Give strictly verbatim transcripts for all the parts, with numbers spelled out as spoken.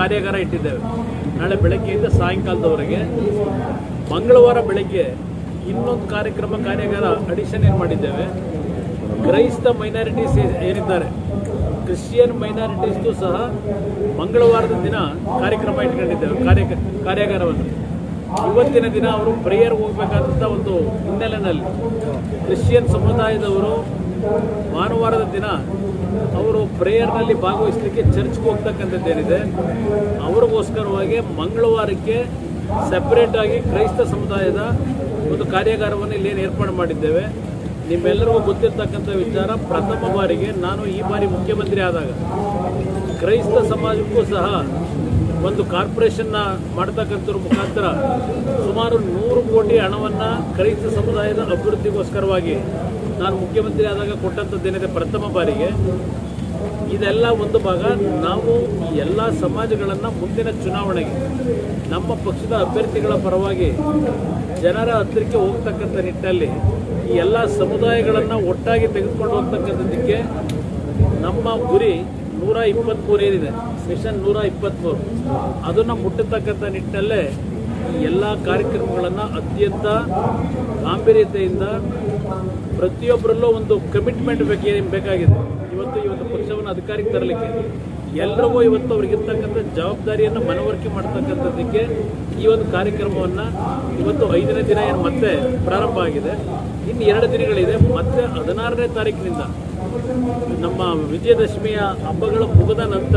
ಕಾರ್ಯಾಗಾರ ಇಟ್ಟಿದ್ದೇವೆ. ನಾಳೆ ಬೆಳಗ್ಗೆಯಿಂದ ಸಾಯಂಕಾಲದವರೆಗೆ. ಮಂಗಳವಾರ ಬೆಳಗ್ಗೆ ಇನ್ನೊಂದು ಕಾರ್ಯಕ್ರಮ ಕಾರ್ಯಾಗಾರ ಅಡಿಷನ್ ಏನು ಮಾಡಿದ್ದೇವೆ. ಕ್ರೈಸ್ತ ಮೈನಾರಿಟೀಸ್ ಏನಿದ್ದಾರೆ, ಕ್ರಿಶ್ಚಿಯನ್ ಮೈನಾರಿಟೀಸ್ದು ಸಹ ಮಂಗಳವಾರದ ದಿನ ಕಾರ್ಯಕ್ರಮ ಇಟ್ಕೊಂಡಿದ್ದೇವೆ, ಕಾರ್ಯ ಕಾರ್ಯಾಗಾರವನ್ನು. ಇವತ್ತಿನ ದಿನ ಅವರು ಪ್ರೇಯರ್ ಹೋಗಬೇಕಾದಂಥ ಒಂದು ಹಿನ್ನೆಲೆಯಲ್ಲಿ ಕ್ರಿಶ್ಚಿಯನ್ ಸಮುದಾಯದವರು ಭಾನುವಾರದ ದಿನ ಅವರು ಪ್ರೇಯರ್ನಲ್ಲಿ ಭಾಗವಹಿಸಲಿಕ್ಕೆ ಚರ್ಚ್ಗೆ ಹೋಗ್ತಕ್ಕಂಥದ್ದೇನಿದೆ, ಅವ್ರಿಗೋಸ್ಕರವಾಗಿ ಮಂಗಳವಾರಕ್ಕೆ ಸೆಪರೇಟ್ ಆಗಿ ಕ್ರೈಸ್ತ ಸಮುದಾಯದ ಒಂದು ಕಾರ್ಯಾಗಾರವನ್ನು ಇಲ್ಲೇನು ಏರ್ಪಾಡು ಮಾಡಿದ್ದೇವೆ. ನಿಮ್ಮೆಲ್ಲರಿಗೂ ಗೊತ್ತಿರ್ತಕ್ಕಂಥ ವಿಚಾರ, ಪ್ರಥಮ ಬಾರಿಗೆ ನಾನು ಈ ಬಾರಿ ಮುಖ್ಯಮಂತ್ರಿ ಆದಾಗ ಕ್ರೈಸ್ತ ಸಮಾಜಕ್ಕೂ ಸಹ ಒಂದು ಕಾರ್ಪೊರೇಷನ್ನ ಮಾಡ್ತಕ್ಕಂಥವ್ರ ಮುಖಾಂತರ ಸುಮಾರು ನೂರು ಕೋಟಿ ಹಣವನ್ನು ಕ್ರೈಸ್ತ ಸಮುದಾಯದ ಅಭಿವೃದ್ಧಿಗೋಸ್ಕರವಾಗಿ ನಾನು ಮುಖ್ಯಮಂತ್ರಿ ಆದಾಗ ಕೊಟ್ಟಂಥದ್ದೇನಿದೆ ಪ್ರಥಮ ಬಾರಿಗೆ. ಇದೆಲ್ಲ ಒಂದು ಭಾಗ. ನಾವು ಈ ಎಲ್ಲ ಸಮಾಜಗಳನ್ನು ಮುಂದಿನ ಚುನಾವಣೆಗೆ ನಮ್ಮ ಪಕ್ಷದ ಅಭ್ಯರ್ಥಿಗಳ ಪರವಾಗಿ ಜನರ ಹತ್ತಿರಕ್ಕೆ ಹೋಗ್ತಕ್ಕಂಥ ನಿಟ್ಟಿನಲ್ಲಿ ಈ ಎಲ್ಲ ಸಮುದಾಯಗಳನ್ನು ಒಟ್ಟಾಗಿ ತೆಗೆದುಕೊಂಡು ಹೋಗ್ತಕ್ಕಂಥದ್ದಕ್ಕೆ ನಮ್ಮ ಗುರಿ ನೂರ ಇಪ್ಪತ್ತ್ಮೂರು ಏನಿದೆ, ಸೆಷನ್ ನೂರ ಇಪ್ಪತ್ತ್ಮೂರು, ಅದನ್ನು ಮುಟ್ಟತಕ್ಕಂಥ ನಿಟ್ಟಿನಲ್ಲೇ ಈ ಎಲ್ಲ ಕಾರ್ಯಕ್ರಮಗಳನ್ನು ಅತ್ಯಂತ ಗಾಂಭೀರ್ಯತೆಯಿಂದ ಪ್ರತಿಯೊಬ್ಬರಲ್ಲೂ ಒಂದು ಕಮಿಟ್ಮೆಂಟ್ ಬೇಕೇ ಬೇಕಾಗಿದೆ. ಇವತ್ತು ಈ ಒಂದು ಪಕ್ಷವನ್ನು ಅಧಿಕಾರಕ್ಕೆ ತರಲಿಕ್ಕೆ ಎಲ್ಲರಿಗೂ ಇವತ್ತು ಅವ್ರಿಗಿರ್ತಕ್ಕಂಥ ಜವಾಬ್ದಾರಿಯನ್ನು ಮನವರಿಕೆ ಮಾಡ್ತಕ್ಕಂಥದ್ದಕ್ಕೆ ಈ ಒಂದು ಕಾರ್ಯಕ್ರಮವನ್ನು ಇವತ್ತು ಐದನೇ ದಿನ ಏನು ಮತ್ತೆ ಪ್ರಾರಂಭ ಆಗಿದೆ. ಇನ್ನು ಎರಡು ದಿನಗಳಿದೆ. ಮತ್ತೆ ಹದಿನಾರನೇ ತಾರೀಕಿನಿಂದ ನಮ್ಮ ವಿಜಯದಶಮಿಯ ಹಬ್ಬಗಳು ಮುಗಿದ ನಂತರ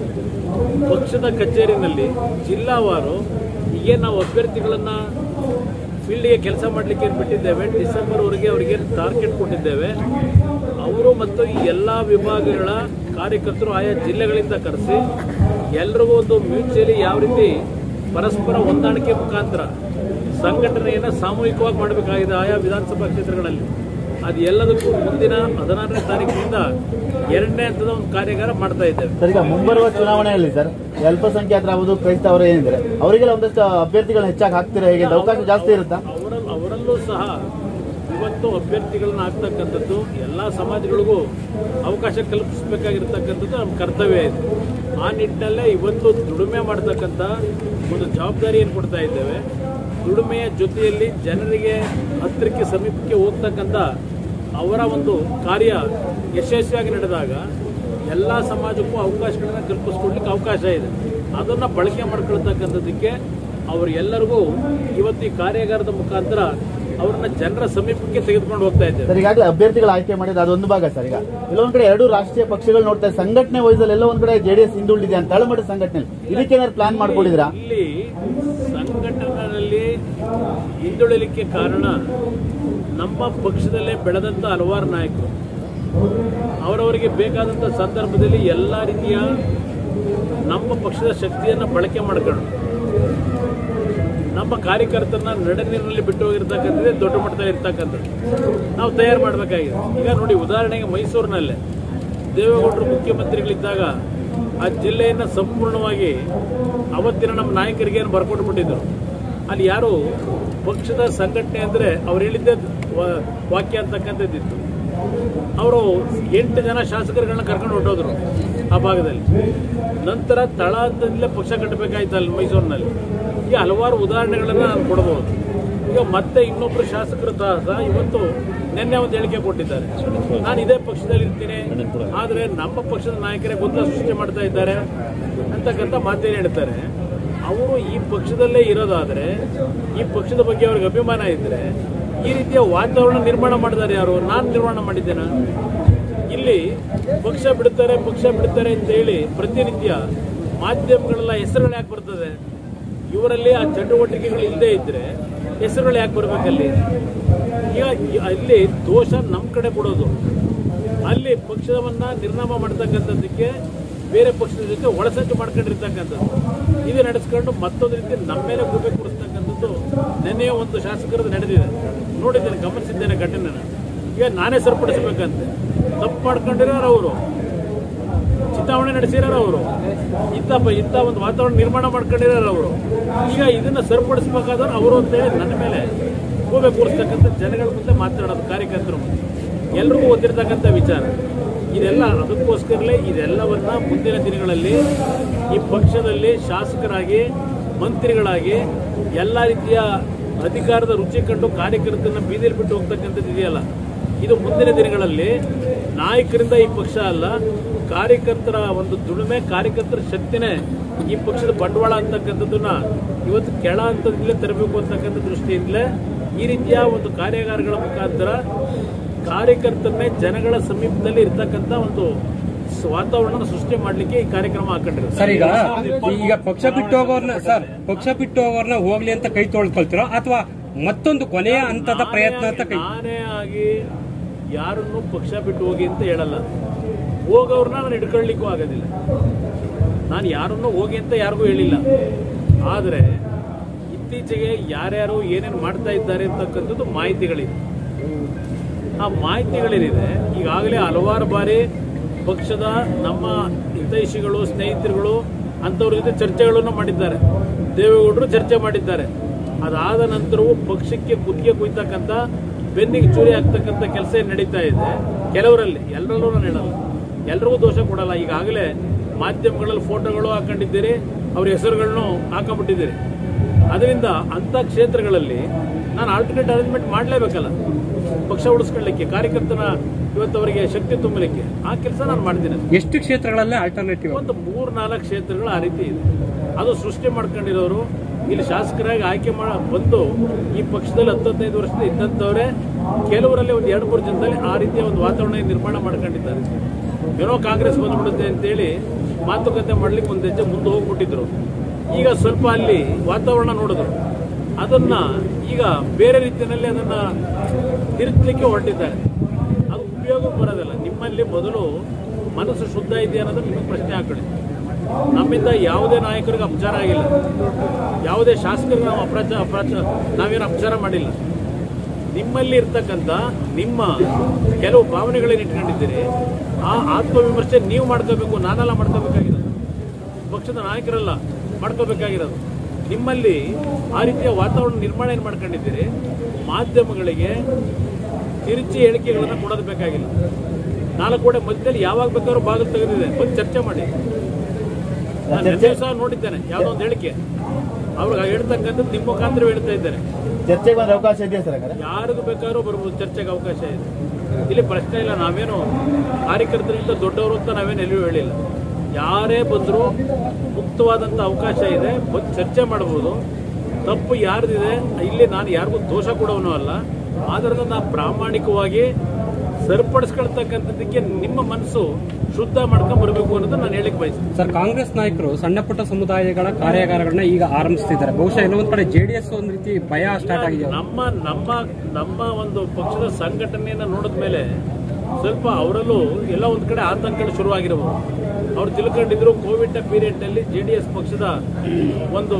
ಪಕ್ಷದ ಕಚೇರಿನಲ್ಲಿ ಜಿಲ್ಲಾವಾರು ಈಗೇನು ನಾವು ಅಭ್ಯರ್ಥಿಗಳನ್ನು ಫೀಲ್ಡ್ಗೆ ಕೆಲಸ ಮಾಡಲಿಕ್ಕೆ ಏನು ಬಿಟ್ಟಿದ್ದೇವೆ, ಡಿಸೆಂಬರ್ವರೆಗೆ ಅವರಿಗೆ ಟಾರ್ಗೆಟ್ ಕೊಟ್ಟಿದ್ದೇವೆ. ಅವರು ಮತ್ತು ಈ ಎಲ್ಲ ವಿಭಾಗಗಳ ಕಾರ್ಯಕರ್ತರು ಆಯಾ ಜಿಲ್ಲೆಗಳಿಂದ ಕರೆಸಿ ಎಲ್ರಿಗೂ ಒಂದು ಮ್ಯೂಚುವಲಿ ಯಾವ ರೀತಿ ಪರಸ್ಪರ ಹೊಂದಾಣಿಕೆ ಮುಖಾಂತರ ಸಂಘಟನೆಯನ್ನು ಸಾಮೂಹಿಕವಾಗಿ ಮಾಡಬೇಕಾಗಿದೆ ಆಯಾ ವಿಧಾನಸಭಾ ಕ್ಷೇತ್ರಗಳಲ್ಲಿ. ಅದು ಎಲ್ಲದಕ್ಕೂ ಮುಂದಿನ ಹದಿನಾರನೇ ತಾರೀಕಿನಿಂದ ಎರಡನೇ ಹಂತದ ಒಂದು ಕಾರ್ಯಾಗಾರ ಮಾಡ್ತಾ ಇದ್ದೇವೆ. ಸರ್, ಈಗ ಮುಂಬರುವ ಚುನಾವಣೆಯಲ್ಲಿ ಸರ್ ಅಲ್ಪಸಂಖ್ಯಾತರಾಗುವುದು ಕ್ರೈಸ್ತ ಅವರೇ ಏನಿದ್ರೆ ಅವರಿಗೆಲ್ಲ ಒಂದಷ್ಟು ಅಭ್ಯರ್ಥಿಗಳನ್ನ ಹೆಚ್ಚಾಗಿ ಹಾಕ್ತೀರಾ, ಹೇಗೆ ಅವಕಾಶ ಜಾಸ್ತಿ ಇರುತ್ತಾ? ಅವರ ಅವರಲ್ಲೂ ಸಹ ಇವತ್ತು ಅಭ್ಯರ್ಥಿಗಳನ್ನ ಆಗ್ತಕ್ಕಂಥದ್ದು ಎಲ್ಲ ಸಮಾಜಗಳಿಗೂ ಅವಕಾಶ ಕಲ್ಪಿಸಬೇಕಾಗಿರ್ತಕ್ಕಂಥದ್ದು ನಮ್ಮ ಕರ್ತವ್ಯ ಇದೆ. ಆ ನಿಟ್ಟಿನಲ್ಲೇ ಇವತ್ತು ದುಡಿಮೆ ಮಾಡ್ತಕ್ಕಂಥ ಒಂದು ಜವಾಬ್ದಾರಿಯನ್ನು ಕೊಡ್ತಾ ಇದ್ದೇವೆ. ದುಡಿಮೆಯ ಜೊತೆಯಲ್ಲಿ ಜನರಿಗೆ ಹತ್ತಿರಕ್ಕೆ ಸಮೀಪಕ್ಕೆ ಹೋಗ್ತಕ್ಕಂಥ ಅವರ ಒಂದು ಕಾರ್ಯ ಯಶಸ್ವಿಯಾಗಿ ನಡೆದಾಗ ಎಲ್ಲ ಸಮಾಜಕ್ಕೂ ಅವಕಾಶಗಳನ್ನ ಕಲ್ಪಿಸ್ಕೊಡ್ಲಿಕ್ಕೆ ಅವಕಾಶ ಇದೆ. ಅದನ್ನು ಬಳಕೆ ಮಾಡ್ಕೊಳ್ತಕ್ಕಂಥದ್ದಕ್ಕೆ ಅವರು ಎಲ್ಲರಿಗೂ ಇವತ್ತು ಈ ಕಾರ್ಯಾಗಾರದ ಮುಖಾಂತರ ಅವ್ರನ್ನ ಜನರ ಸಮೀಪಕ್ಕೆ ತೆಗೆದುಕೊಂಡು ಹೋಗ್ತಾ ಇದ್ದೇವೆ. ಸರ್, ಈಗಾಗಲೇ ಅಭ್ಯರ್ಥಿಗಳು ಆಯ್ಕೆ ಮಾಡಿದ್ರೆ ಅದೊಂದು ಭಾಗ ಸರ್. ಈಗ ಕೆಲವೊಂದ್ ಕಡೆ ಎರಡು ರಾಷ್ಟ್ರೀಯ ಪಕ್ಷಗಳು ನೋಡ್ತಾರೆ, ಸಂಘಟನೆ ವಯಸ್ಸಲ್ಲಿ ಎಲ್ಲ ಒಂದ್ ಕಡೆ ಜೆಡಿಎಸ್ ಹಿಂದುಳಿದಿದೆ ಅಂತ ತಳಮಟ್ಟ ಸಂಘಟನೆ, ಇದಕ್ಕೇನಾದ್ರು ಪ್ಲಾನ್ ಮಾಡ್ಕೊಂಡಿದ್ರಾ? ಇಲ್ಲಿ ಸಂಘಟನೆಯಲ್ಲಿ ಹಿಂದುಳಿಲಿಕ್ಕೆ ಕಾರಣ ನಮ್ಮ ಪಕ್ಷದಲ್ಲೇ ಬೆಳೆದಂತ ಹಲವಾರು ನಾಯಕರು ಅವರವರಿಗೆ ಬೇಕಾದಂಥ ಸಂದರ್ಭದಲ್ಲಿ ಎಲ್ಲ ರೀತಿಯ ನಮ್ಮ ಪಕ್ಷದ ಶಕ್ತಿಯನ್ನು ಬಳಕೆ ಮಾಡ್ಕೊಂಡು ನಮ್ಮ ಕಾರ್ಯಕರ್ತರನ್ನ ನಡುನೀರಿನಲ್ಲಿ ಬಿಟ್ಟು ಹೋಗಿರ್ತಕ್ಕಂಥದ್ದೇ ದೊಡ್ಡ ಮಟ್ಟದಲ್ಲಿ ಇರ್ತಕ್ಕಂಥದ್ದು ನಾವು ತಯಾರು ಮಾಡಬೇಕಾಗಿದೆ. ಈಗ ನೋಡಿ, ಉದಾಹರಣೆಗೆ ಮೈಸೂರಿನಲ್ಲೇ ದೇವೇಗೌಡರು ಮುಖ್ಯಮಂತ್ರಿಗಳಿದ್ದಾಗ ಆ ಜಿಲ್ಲೆಯನ್ನು ಸಂಪೂರ್ಣವಾಗಿ ಅವತ್ತಿನ ನಮ್ಮ ನಾಯಕರಿಗೆ ಏನು ಬರ್ಕೊಟ್ಬಿಟ್ಟಿದ್ರು. ಅಲ್ಲಿ ಯಾರು ಪಕ್ಷದ ಸಂಘಟನೆ ಅಂದರೆ ಅವ್ರು ಹೇಳಿದ್ದೇ ವಾಕ್ಯ ಅಂತಕ್ಕಂಥದ್ದಿತ್ತು. ಅವರು ಎಂಟು ಜನ ಶಾಸಕರುಗಳನ್ನ ಕರ್ಕೊಂಡು ಹೊರಟೋದ್ರು ಆ ಭಾಗದಲ್ಲಿ. ನಂತರ ತಳ ಹಂತದಲ್ಲೇ ಪಕ್ಷ ಕಟ್ಟಬೇಕಾಯ್ತು ಅಲ್ಲಿ ಮೈಸೂರಿನಲ್ಲಿ. ಈಗ ಹಲವಾರು ಉದಾಹರಣೆಗಳನ್ನು ನಾನು ಕೊಡಬಹುದು. ಈಗ ಮತ್ತೆ ಇನ್ನೊಬ್ಬರು ಶಾಸಕರು ಸಹ ಇವತ್ತು ನಿನ್ನೆ ಒಂದು ಹೇಳಿಕೆ ಕೊಟ್ಟಿದ್ದಾರೆ, ನಾನು ಇದೇ ಪಕ್ಷದಲ್ಲಿ ಇರ್ತೀನಿ, ಆದರೆ ನಮ್ಮ ಪಕ್ಷದ ನಾಯಕರೇ ಗೊಂದಲ ಸೃಷ್ಟಿ ಮಾಡ್ತಾ ಇದ್ದಾರೆ ಅಂತಕ್ಕಂಥ ಮಾತೇನು ಹೇಳ್ತಾರೆ. ಅವರು ಈ ಪಕ್ಷದಲ್ಲೇ ಇರೋದಾದರೆ, ಈ ಪಕ್ಷದ ಬಗ್ಗೆ ಅವ್ರಿಗೆ ಅಭಿಮಾನ ಇದ್ದರೆ ಈ ರೀತಿಯ ವಾತಾವರಣ ನಿರ್ಮಾಣ ಮಾಡಿದ್ದಾರೆ ಯಾರು? ನಾನು ನಿರ್ಮಾಣ ಮಾಡಿದ್ದೇನೆ. ಇಲ್ಲಿ ಪಕ್ಷ ಬಿಡ್ತಾರೆ ಪಕ್ಷ ಬಿಡ್ತಾರೆ ಅಂತ ಹೇಳಿ ಪ್ರತಿನಿತ್ಯ ಮಾಧ್ಯಮಗಳೆಲ್ಲ ಹೆಸರುಗಳು ಯಾಕೆ ಬರ್ತದೆ? ಇವರಲ್ಲಿ ಆ ಚಟುವಟಿಕೆಗಳು ಇಲ್ಲದೆ ಇದ್ರೆ ಹೆಸರುಗಳು ಯಾಕೆ ಬರ್ಬೇಕಲ್ಲಿ? ಈಗ ಅಲ್ಲಿ ದೋಷ ನಮ್ಮ ಕಡೆ ಕೊಡೋದು, ಅಲ್ಲಿ ಪಕ್ಷವನ್ನ ನಿರ್ನಾಮ ಮಾಡ್ತಕ್ಕಂಥದ್ದಕ್ಕೆ ಬೇರೆ ಪಕ್ಷದ ಜೊತೆ ಒಳಸಂಚು ಮಾಡ್ಕೊಂಡಿರ್ತಕ್ಕಂಥದ್ದು, ಇದು ನಡೆಸ್ಕೊಂಡು ಮತ್ತೊಂದು ರೀತಿ ನಮ್ಮ ಮೇಲೆ ಗೂಬೆ ಕೊಡಿಸ್ತಕ್ಕಂಥದ್ದು ನೆನ್ನೆಯೋ ಒಂದು ಶಾಸಕರದ್ದು ನಡೆದಿದೆ. ನೋಡಿದ್ದೇನೆ, ಗಮನಿಸಿದ್ದೇನೆ ಘಟನೆನ. ಈಗ ನಾನೇ ಸರಿಪಡಿಸಬೇಕಂತೆ ತಪ್ಪು ಮಾಡ್ಕೊಂಡಿರೋರು ಅವರು, ಚಿಂತಾವಣೆ ನಡೆಸಿರೋರು ಅವರು, ಇಂಥ ಇಂಥ ಒಂದು ವಾತಾವರಣ ನಿರ್ಮಾಣ ಮಾಡ್ಕೊಂಡಿರೋರು ಅವರು. ಈಗ ಇದನ್ನು ಸರಿಪಡಿಸಬೇಕಾದ್ರೆ ಅವರು ಅಂತೇಳಿ ನನ್ನ ಮೇಲೆ ಗೂಬೆ ಕೂರಿಸ್ತಕ್ಕಂಥ ಜನಗಳ ಮುಂದೆ ಮಾತನಾಡೋದು, ಕಾರ್ಯಕರ್ತರು ಮುಂದೆ ಎಲ್ರಿಗೂ ಗೊತ್ತಿರ್ತಕ್ಕಂಥ ವಿಚಾರ. ಇದೆಲ್ಲ ಅದಕ್ಕೋಸ್ಕರಲೇ ಇದೆಲ್ಲವನ್ನ ಮುಂದಿನ ದಿನಗಳಲ್ಲಿ ಈ ಪಕ್ಷದಲ್ಲಿ ಶಾಸಕರಾಗಿ ಮಂತ್ರಿಗಳಾಗಿ ಎಲ್ಲ ರೀತಿಯ ಅಧಿಕಾರದ ರುಚಿ ಕಂಡು ಕಾರ್ಯಕರ್ತರನ್ನ ಬೀದಿಯಲ್ಲಿ ಬಿಟ್ಟು ಹೋಗ್ತಕ್ಕಂಥದ್ದು ಇದೆಯಲ್ಲ, ಇದು ಮುಂದಿನ ದಿನಗಳಲ್ಲಿ ನಾಯಕರಿಂದ ಈ ಪಕ್ಷ ಅಲ್ಲ, ಕಾರ್ಯಕರ್ತರ ಒಂದು ದುಡಿಮೆ, ಕಾರ್ಯಕರ್ತರ ಶಕ್ತಿನೇ ಈ ಪಕ್ಷದ ಬಂಡವಾಳ ಅಂತಕ್ಕಂಥದ್ದನ್ನ ಇವತ್ತು ಕೆಳ ಹಂತದಿಂದಲೇ ತರಬೇಕು ಅಂತಕ್ಕಂಥ ದೃಷ್ಟಿಯಿಂದಲೇ ಈ ರೀತಿಯ ಒಂದು ಕಾರ್ಯಾಗಾರಗಳ ಮುಖಾಂತರ ಕಾರ್ಯಕರ್ತರನ್ನೇ ಜನಗಳ ಸಮೀಪದಲ್ಲಿ ಇರ್ತಕ್ಕಂಥ ಒಂದು ವಾತಾವರಣ ಸೃಷ್ಟಿ ಮಾಡ್ಲಿಕ್ಕೆ ಈ ಕಾರ್ಯಕ್ರಮ ಹಾಕೊಂಡಿರೋದು. ಸರ್, ಈಗ ಈಗ ಪಕ್ಷ ಬಿಟ್ಟು ಹೋಗೋರ್ನ ಸರ್ ಪಕ್ಷ ಬಿಟ್ಟು ಹೋಗೋರ್ನ ಹೋಗ್ಲಿ ಅಂತ ಕೈ ತೊಳ್ಕೊಳ್ತಿರೋ ಅಥವಾ ಮತ್ತೊಂದು ಕೊನೆಯ ಹಂತದ ಪ್ರಯತ್ನ ಅಂತ ಕೈ? ನಾನೇ ಆಗಿ ಯಾರನ್ನು ಪಕ್ಷ ಬಿಟ್ಟು ಹೋಗಿ ಅಂತ ಹೇಳಲ್ಲ, ಹೋಗೋರ್ನ ನಾನು ಹಿಡ್ಕೊಳ್ಳಿಕ್ಕೂ ಆಗೋದಿಲ್ಲ. ನಾನು ಯಾರನ್ನು ಹೋಗಿ ಅಂತ ಯಾರಿಗೂ ಹೇಳಿಲ್ಲ. ಆದರೆ ಇತ್ತೀಚೆಗೆ ಯಾರ್ಯಾರು ಏನೇನು ಮಾಡ್ತಾ ಇದ್ದಾರೆ ಅಂತಕ್ಕಂಥದ್ದು ಮಾಹಿತಿಗಳಿದೆ. ಆ ಮಾಹಿತಿಗಳೇನಿದೆ, ಈಗಾಗಲೇ ಹಲವಾರು ಬಾರಿ ಪಕ್ಷದ ನಮ್ಮ ಹಿತೈಷಿಗಳು, ಸ್ನೇಹಿತರುಗಳು ಅಂಥವ್ರ ಜೊತೆ ಚರ್ಚೆಗಳನ್ನು ಮಾಡಿದ್ದಾರೆ. ದೇವೇಗೌಡರು ಚರ್ಚೆ ಮಾಡಿದ್ದಾರೆ. ಅದಾದ ನಂತರವೂ ಪಕ್ಷಕ್ಕೆ ಕುತ್ತಿಗೆ ಕುಯ್ತಕ್ಕಂಥ, ಬೆನ್ನಿಗೆ ಚೂರಿ ಆಗ್ತಕ್ಕಂಥ ಕೆಲಸ ನಡೀತಾ ಇದೆ ಕೆಲವರಲ್ಲಿ. ಎಲ್ಲರಲ್ಲೂ ನಾನು ಹೇಳಲ್ಲ, ಎಲ್ರಿಗೂ ದೋಷ ಕೊಡಲ್ಲ. ಈಗಾಗಲೇ ಮಾಧ್ಯಮಗಳಲ್ಲಿ ಫೋಟೋಗಳು ಹಾಕೊಂಡಿದ್ದೀರಿ, ಅವ್ರ ಹೆಸರುಗಳನ್ನು ಹಾಕೊಂಡ್ಬಿಟ್ಟಿದ್ದೀರಿ. ಅದರಿಂದ ಅಂಥ ಕ್ಷೇತ್ರಗಳಲ್ಲಿ ನಾನು ಆಲ್ಟರ್ನೇಟ್ ಅರೇಂಜ್ಮೆಂಟ್ ಮಾಡಲೇಬೇಕಲ್ಲ ಪಕ್ಷ ಉಳಿಸ್ಕೊಳ್ಳಿಕ್ಕೆ, ಕಾರ್ಯಕರ್ತನ ಇವತ್ತು ಅವರಿಗೆ ಶಕ್ತಿ ತುಂಬಲಿಕ್ಕೆ. ಆ ಕೆಲಸ ನಾನು ಮಾಡ್ತೀನಿ. ಎಷ್ಟು ಕ್ಷೇತ್ರಗಳಲ್ಲೇ ಆಲ್ಟರ್ನೇಟಿವ್? ಒಂದು ಮೂರ್ ನಾಲ್ಕು ಕ್ಷೇತ್ರಗಳು ಆ ರೀತಿ ಇದೆ. ಅದು ಸೃಷ್ಟಿ ಮಾಡ್ಕೊಂಡಿರೋರು ಇಲ್ಲಿ ಶಾಸಕರಾಗಿ ಆಯ್ಕೆ ಮಾಡ ಬಂದು ಈ ಪಕ್ಷದಲ್ಲಿ ಹತ್ತದೈದು ವರ್ಷದ ಇದ್ದಂಥವರೇ ಕೆಲವರಲ್ಲಿ ಒಂದು ಎರಡು ಮೂರು ಜನದಲ್ಲಿ ಆ ರೀತಿಯ ಒಂದು ವಾತಾವರಣ ನಿರ್ಮಾಣ ಮಾಡ್ಕೊಂಡಿದ್ದಾರೆ. ಏನೋ ಕಾಂಗ್ರೆಸ್ ಬಂದ್ಬಿಡುತ್ತೆ ಅಂತೇಳಿ ಮಾತುಕತೆ ಮಾಡ್ಲಿಕ್ಕೆ ಒಂದು ಹೆಜ್ಜೆ ಮುಂದೆ ಹೋಗ್ಬಿಟ್ಟಿದ್ರು. ಈಗ ಸ್ವಲ್ಪ ಅಲ್ಲಿ ವಾತಾವರಣ ನೋಡಿದ್ರು, ಅದನ್ನ ಈಗ ಬೇರೆ ರೀತಿಯಲ್ಲಿ ಅದನ್ನ ತಿರುಚಲಿಕ್ಕೆ ಹೊರಟಿದ್ದಾರೆ. ಅದು ಉಪಯೋಗಕ್ಕೆ ಬರೋದಿಲ್ಲ. ನಿಮ್ಮಲ್ಲಿ ಮೊದಲು ಮನಸ್ಸು ಶುದ್ಧ ಇದೆಯಾ ಅನ್ನೋದು ನಿಮಗೆ ಪ್ರಶ್ನೆ ಹಾಕೊಳ್ಳಿ. ನಮ್ಮಿಂದ ಯಾವುದೇ ನಾಯಕರಿಗೆ ಅಪಚಾರ ಆಗಿಲ್ಲ, ಯಾವುದೇ ಶಾಸಕರಿಗೆ ನಾವು ಅಪರಾಧ ಅಪರಾಧ ನಾವೇನು ಅಪಚಾರ ಮಾಡಿಲ್ಲ. ನಿಮ್ಮಲ್ಲಿ ಇರ್ತಕ್ಕಂಥ ನಿಮ್ಮ ಕೆಲವು ಭಾವನೆಗಳೇನು ಇಟ್ಕೊಂಡಿದ್ದೀರಿ, ಆ ಆತ್ಮವಿಮರ್ಶೆ ನೀವು ಮಾಡ್ಕೋಬೇಕು, ನಾನೆಲ್ಲ ಮಾಡ್ಕೋಬೇಕಾಗಿರೋದು, ಪಕ್ಷದ ನಾಯಕರೆಲ್ಲ ಮಾಡ್ಕೋಬೇಕಾಗಿರೋದು. ನಿಮ್ಮಲ್ಲಿ ಆ ರೀತಿಯ ವಾತಾವರಣ ನಿರ್ಮಾಣ ಏನು ಮಾಡ್ಕೊಂಡಿದ್ದೀರಿ, ಮಾಧ್ಯಮಗಳಿಗೆ ತಿರುಚಿ ಹೇಳಿಕೆಗಳನ್ನು ಕೊಡೋದು ಬೇಕಾಗಿಲ್ಲ. ನಾಲ್ಕು ಕೋಡೆ ಮಧ್ಯದಲ್ಲಿ ಯಾವಾಗ ಬೇಕಾದ್ರೂ ಬಾಗಿಲು ತೆಗೆದಿದೆ, ಬಂದು ಚರ್ಚೆ ಮಾಡಿ. ನಾನು ದಿವಸ ನೋಡಿದ್ದೇನೆ ಯಾವುದೋ ಒಂದು ಹೇಳಿಕೆ, ಅವ್ರಿಗೆ ಹೇಳ್ತಕ್ಕಂಥದ್ದು ನಿಮ್ಮ ಮುಖಾಂತರ ಹೇಳ್ತಾ ಇದ್ದಾರೆ. ಚರ್ಚೆಗೆ ಒಂದು ಅವಕಾಶ ಇದೆಯಾ ಸರ್? ಯಾರಿಗೂ ಬೇಕಾದ್ರೂ ಬರ್ಬೋದು, ಚರ್ಚೆಗೆ ಅವಕಾಶ ಇದೆ. ಇಲ್ಲಿ ಪ್ರಶ್ನೆ ಇಲ್ಲ. ನಾವೇನು ಕಾರ್ಯಕರ್ತರಿಂದ ದೊಡ್ಡವರು ಅಂತ ನಾವೇನು ಎಲ್ಲಿಯೂ ಹೇಳಿಲ್ಲ. ಯಾರೇ ಬಂದರೂ ಮುಕ್ತವಾದಂಥ ಅವಕಾಶ ಇದೆ, ಬಂದು ಚರ್ಚೆ ಮಾಡ್ಬೋದು. ತಪ್ಪು ಯಾರ್ದಿದೆ ಇಲ್ಲಿ ನಾನು ಯಾರಿಗೂ ದೋಷ ಕೊಡೋನು ಅಲ್ಲ. ಆದ್ದರಿಂದ ನಾನು ಪ್ರಾಮಾಣಿಕವಾಗಿ ಸರಿಪಡಿಸ್ಕೊಳ್ತಕ್ಕಂಥದ್ದಕ್ಕೆ ನಿಮ್ಮ ಮನಸ್ಸು ಶುದ್ಧ ಮಾಡ್ಕೊಂಡ್ ಬರಬೇಕು ಅನ್ನೋದು ನಾನು ಹೇಳಿಕ್ ಬಯಸ್ತೀನಿ. ಸರ್, ಕಾಂಗ್ರೆಸ್ ನಾಯಕರು ಸಣ್ಣ ಪುಟ್ಟ ಸಮುದಾಯಗಳ ಕಾರ್ಯಾಗಾರಗಳನ್ನ ಈಗ ಆರಂಭಿಸ್ತಿದ್ದಾರೆ. ಬಹುಶಃ ಇನ್ನೊಂದ್ ಕಡೆ ಜೆಡಿಎಸ್ ಒಂದು ರೀತಿ ಭಯ ಸ್ಟಾರ್ಟ್ ಆಗಿದೆ. ನಮ್ಮ ನಮ್ಮ ನಮ್ಮ ಒಂದು ಪಕ್ಷದ ಸಂಘಟನೆಯನ್ನ ನೋಡಿದ ಮೇಲೆ ಸ್ವಲ್ಪ ಅವರಲ್ಲೂ ಎಲ್ಲ ಒಂದ್ ಕಡೆ ಆತಂಕಗಳು ಶುರುವಾಗಿರಬಹುದು. ಅವ್ರು ತಿಳ್ಕೊಂಡಿದ್ರು ಕೋವಿಡ್ ಪೀರಿಯಡ್ ನಲ್ಲಿ ಜೆಡಿಎಸ್ ಪಕ್ಷದ ಒಂದು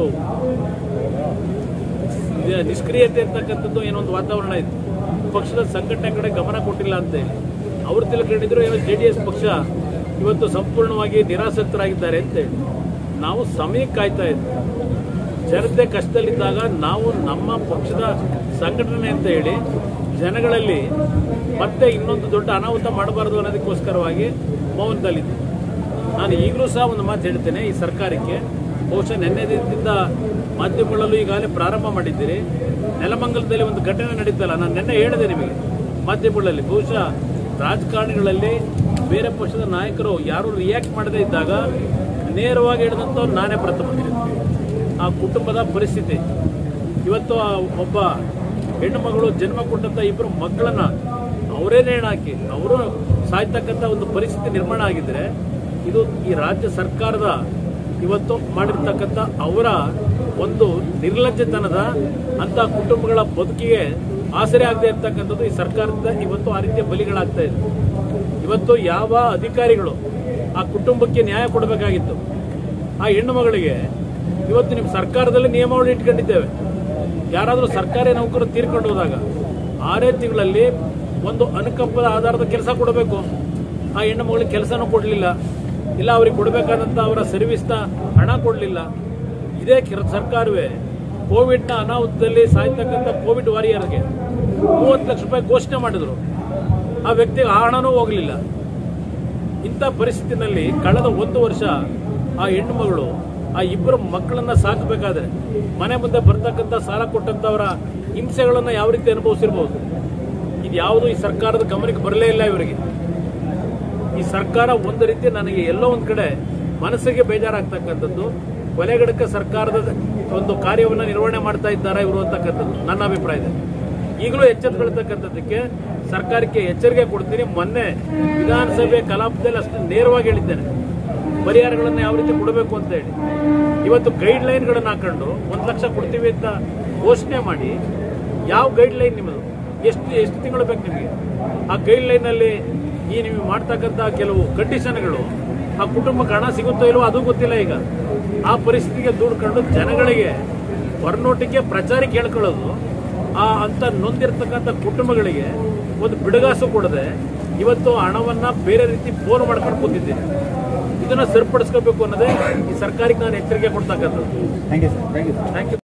ನಿಷ್ಕ್ರಿಯತೆ ಅಂತಕ್ಕಂಥದ್ದು ಏನೊಂದು ವಾತಾವರಣ ಇತ್ತು. ಪಕ್ಷದ ಸಂಘಟನೆ ಕಡೆ ಗಮನ ಕೊಟ್ಟಿಲ್ಲ ಅಂತ ಹೇಳಿ ಅವ್ರು ತಿಳ್ಕೊಂಡಿದ್ರು ಏನೋ ಜೆಡಿಎಸ್ ಪಕ್ಷ ಇವತ್ತು ಸಂಪೂರ್ಣವಾಗಿ ನಿರಾಸಕ್ತರಾಗಿದ್ದಾರೆ ಅಂತ ಹೇಳಿ. ನಾವು ಸಮಯಕ್ಕೆ ಕಾಯ್ತಾ ಇದ್ವಿ. ಜನತೆ ಕಷ್ಟದಲ್ಲಿದ್ದಾಗ ನಾವು ನಮ್ಮ ಪಕ್ಷದ ಸಂಘಟನೆ ಅಂತ ಹೇಳಿ ಜನಗಳಲ್ಲಿ ಮತ್ತೆ ಇನ್ನೊಂದು ದೊಡ್ಡ ಅನಾಹುತ ಮಾಡಬಾರದು ಅನ್ನೋದಕ್ಕೋಸ್ಕರವಾಗಿ ಮೌನದಲ್ಲಿದ್ದೆ. ನಾನು ಈಗಲೂ ಸಹ ಒಂದು ಮಾತು ಹೇಳ್ತೇನೆ ಈ ಸರ್ಕಾರಕ್ಕೆ. ಬಹುಶಃ ನಿನ್ನೆ ದಿನದಿಂದ ಮಾಧ್ಯಮಗಳಲ್ಲೂ ಈಗಾಗಲೇ ಪ್ರಾರಂಭ ಮಾಡಿದ್ದೀರಿ. ನೆಲಮಂಗಲದಲ್ಲಿ ಒಂದು ಘಟನೆ ನಡೀತಲ್ಲ, ನಾನು ನಿನ್ನೆ ಹೇಳಿದೆ ನಿಮಗೆ ಮಾಧ್ಯಮಗಳಲ್ಲಿ. ಬಹುಶಃ ರಾಜಕಾರಣಿಗಳಲ್ಲಿ ಬೇರೆ ಪಕ್ಷದ ನಾಯಕರು ಯಾರು ರಿಯಾಕ್ಟ್ ಮಾಡದೇ ಇದ್ದಾಗ ನೇರವಾಗಿ ಹೇಳಿದಂಥವ್ರು ನಾನೇ ಪ್ರಥಮ. ಆ ಕುಟುಂಬದ ಪರಿಸ್ಥಿತಿ ಇವತ್ತು ಒಬ್ಬ ಹೆಣ್ಣು ಮಗಳು ಜನ್ಮ ಕೊಟ್ಟಂತ ಇಬ್ಬರು ಮಕ್ಕಳನ್ನ ಅವರೇ ನೇಣು ಹಾಕಿ ಅವರು ಸಾಯ್ತಕ್ಕಂಥ ಒಂದು ಪರಿಸ್ಥಿತಿ ನಿರ್ಮಾಣ ಆಗಿದ್ರೆ ಇದು ಈ ರಾಜ್ಯ ಸರ್ಕಾರದ ಇವತ್ತು ಮಾಡಿರ್ತಕ್ಕಂಥ ಅವರ ಒಂದು ನಿರ್ಲಜ್ಜತನದ ಅಂತ ಕುಟುಂಬಗಳ ಬದುಕಿಗೆ ಆಸರೆ ಆಗದೆ ಇರ್ತಕ್ಕಂಥದ್ದು ಈ ಸರ್ಕಾರದ ಇವತ್ತು ಆ ರೀತಿಯ ಬಲಿಗಳಾಗ್ತಾ ಇದೆ. ಇವತ್ತು ಯಾವ ಅಧಿಕಾರಿಗಳು ಆ ಕುಟುಂಬಕ್ಕೆ ನ್ಯಾಯ ಕೊಡಬೇಕಾಗಿತ್ತು, ಆ ಹೆಣ್ಣು ಮಗಳಿಗೆ ಇವತ್ತು ನಿಮ್ಮ ಸರ್ಕಾರದಲ್ಲಿ ನಿಯಮಾವಳಿ ಇಟ್ಕೊಂಡಿದ್ದೇವೆ. ಯಾರಾದರೂ ಸರ್ಕಾರಿ ನೌಕರರು ತೀರ್ಕೊಂಡು ಹೋದಾಗ ಆರೇ ತಿಂಗಳಲ್ಲಿ ಒಂದು ಅನುಕಂಪದ ಆಧಾರದ ಕೆಲಸ ಕೊಡಬೇಕು. ಆ ಹೆಣ್ಣು ಮಗಳಿಗೆ ಕೆಲಸನೂ ಕೊಡಲಿಲ್ಲ, ಇಲ್ಲ ಅವ್ರಿಗೆ ಕೊಡಬೇಕಾದಂಥ ಅವರ ಸರ್ವಿಸ್ನ ಹಣ ಕೊಡಲಿಲ್ಲ. ಇದೇ ಸರ್ಕಾರವೇ ಕೋವಿಡ್ನ ಅನಾಹುತದಲ್ಲಿ ಸಾಯ್ತಕ್ಕಂಥ ಕೋವಿಡ್ ವಾರಿಯರ್ಗೆ ಮೂವತ್ತು ಲಕ್ಷ ರೂಪಾಯಿ ಘೋಷಣೆ ಮಾಡಿದ್ರು. ಆ ವ್ಯಕ್ತಿಗೆ ಆ ಹಣನೂ ಹೋಗಲಿಲ್ಲ. ಇಂಥ ಪರಿಸ್ಥಿತಿನಲ್ಲಿ ಕಳೆದ ಒಂದು ವರ್ಷ ಆ ಹೆಣ್ಣು ಮಗಳು ಆ ಇಬ್ಬರು ಮಕ್ಕಳನ್ನ ಸಾಕಬೇಕಾದ್ರೆ ಮನೆ ಮುಂದೆ ಬರ್ತಕ್ಕಂಥ ಸಾಲ ಕೊಟ್ಟಂತವರ ಹಿಂಸೆಗಳನ್ನ ಯಾವ ರೀತಿ ಅನುಭವಿಸಿರ್ಬೋದು. ಇದು ಯಾವುದು ಈ ಸರ್ಕಾರದ ಗಮನಕ್ಕೆ ಬರಲೇ ಇಲ್ಲ ಇವರಿಗೆ. ಈ ಸರ್ಕಾರ ಒಂದು ರೀತಿ ನನಗೆ ಎಲ್ಲೋ ಒಂದ್ ಕಡೆ ಮನಸ್ಸಿಗೆ ಬೇಜಾರಾಗ್ತಕ್ಕಂಥದ್ದು, ಕೊಲೆಗಡಕ ಸರ್ಕಾರದ ಒಂದು ಕಾರ್ಯವನ್ನು ನಿರ್ವಹಣೆ ಮಾಡ್ತಾ ಇದ್ದಾರೆ ಇವರು ಅಂತಕ್ಕಂಥದ್ದು ನನ್ನ ಅಭಿಪ್ರಾಯದಲ್ಲಿ. ಈಗಲೂ ಎಚ್ಚೆತ್ತುಕೊಳ್ತಕ್ಕಂಥದ್ದಕ್ಕೆ ಸರ್ಕಾರಕ್ಕೆ ಎಚ್ಚರಿಕೆ ಕೊಡ್ತೀನಿ. ಮೊನ್ನೆ ವಿಧಾನಸಭೆ ಕಲಾಪದಲ್ಲಿ ಅಷ್ಟು ನೇರವಾಗಿ ಹೇಳಿದ್ದೇನೆ, ಪರಿಹಾರಗಳನ್ನು ಯಾವ ರೀತಿ ಕೊಡಬೇಕು ಅಂತ ಹೇಳಿ. ಇವತ್ತು ಗೈಡ್ ಲೈನ್ಗಳನ್ನು ಹಾಕೊಂಡು ಒಂದು ಲಕ್ಷ ಕೊಡ್ತೀವಿ ಅಂತ ಘೋಷಣೆ ಮಾಡಿ, ಯಾವ ಗೈಡ್ ಲೈನ್ ನಿಮ್ಮದು? ಎಷ್ಟು ಎಷ್ಟು ತಿಂಗಳು ಬೇಕು ನಿಮಗೆ? ಆ ಗೈಡ್ ಲೈನಲ್ಲಿ ಈ ನೀವು ಮಾಡ್ತಕ್ಕಂಥ ಕೆಲವು ಕಂಡೀಷನ್ಗಳು ಆ ಕುಟುಂಬಕ್ಕೆ ಹಣ ಸಿಗುತ್ತೋ ಇಲ್ವೋ ಅದು ಗೊತ್ತಿಲ್ಲ. ಈಗ ಆ ಪರಿಸ್ಥಿತಿಗೆ ದೂಡ್ಕೊಂಡು ಜನಗಳಿಗೆ ಹೊರನೋಟಕ್ಕೆ ಪ್ರಚಾರಕ್ಕೆ ಹೇಳ್ಕೊಳ್ಳೋದು, ಆ ಅಂತ ನೊಂದಿರ್ತಕ್ಕಂಥ ಕುಟುಂಬಗಳಿಗೆ ಒಂದು ಬಿಡುಗಾಸು ಕೊಡದೆ ಇವತ್ತು ಹಣವನ್ನ ಬೇರೆ ರೀತಿ ಫೋನ್ ಮಾಡ್ಕೊಂಡು ಕೂತಿದ್ದೀನಿ. ಇದನ್ನ ಸರಿಪಡಿಸ್ಕೋಬೇಕು ಅನ್ನೋದೇ ಈ ಸರ್ಕಾರಕ್ಕೆ ನಾನು ಎಚ್ಚರಿಕೆ ಕೊಡ್ತಕ್ಕಂಥದ್ದು. Thank you sir. Thank you. Thank you.